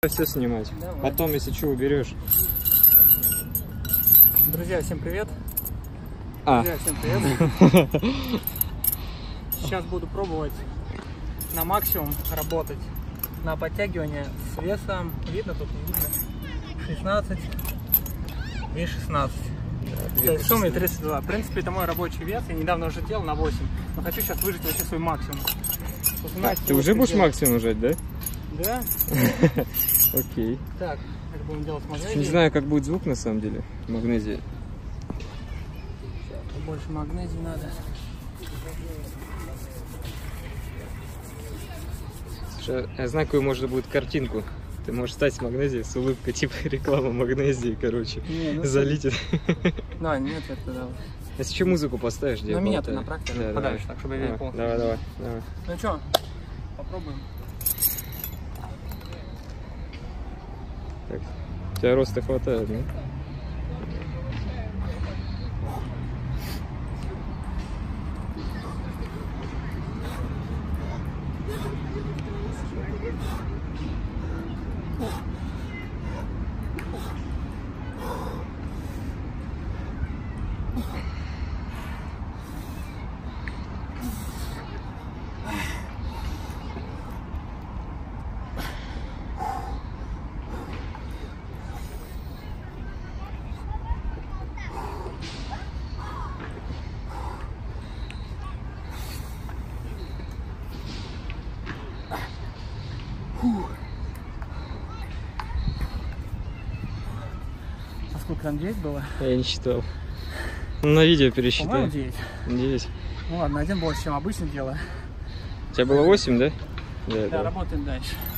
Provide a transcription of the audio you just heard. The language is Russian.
Все снимать. Давай. Потом, если что, уберешь. Друзья, всем привет. Друзья, всем привет. Сейчас буду пробовать на максимум работать на подтягивание с весом. Видно тут, не видно? 16 и 16. То есть в сумме 32. В принципе, это мой рабочий вес. Я недавно уже делал на 8. Но хочу сейчас выжать вообще свой максимум. Ты уже будешь максимум жать, да? Да. Окей. Так, это будем делать с магнезией. Не знаю, как будет звук на самом деле. Магнезия. Больше магнезии надо. Слушай, я знаю, какую можно будет картинку. Ты можешь стать с магнезией с улыбкой, типа реклама магнезии, короче. Не, ну залить это. Да, нет, это да. Если что, музыку поставишь, где на меня ты направь, да, подальше, так, чтобы я видел полностью. Давай. Ну что, попробуем. Так, у тебя роста хватает, да? А сколько там 9 было? Я не считал. На видео пересчитай. По-моему 9. 9. Ну ладно, один больше, чем обычно делаю. У тебя было 8, да? Да, работаем дальше.